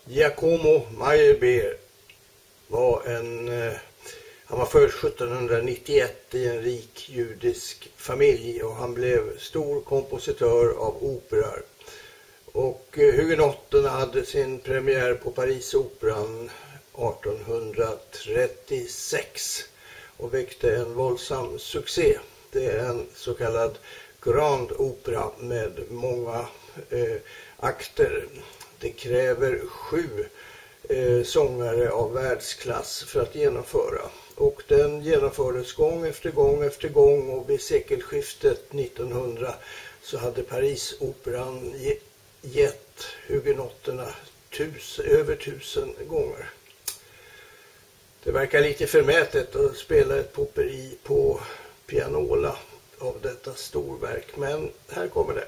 Giacomo Meyerbeer han var född 1791 i en rik judisk familj och han blev stor kompositör av operor. Och Hugenotterna hade sin premiär på Parisoperan 1836 och väckte en våldsam succé. Det är en så kallad grand opera med många akter. Det kräver 7 sångare av världsklass för att genomföra. Och den genomfördes gång efter gång och vid sekelskiftet 1900 så hade Parisoperan gett Hugenotterna över 1000 gånger. Det verkar lite förmätet att spela ett popperi på pianola av detta storverk, men här kommer det.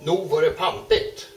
Nog var det pampigt.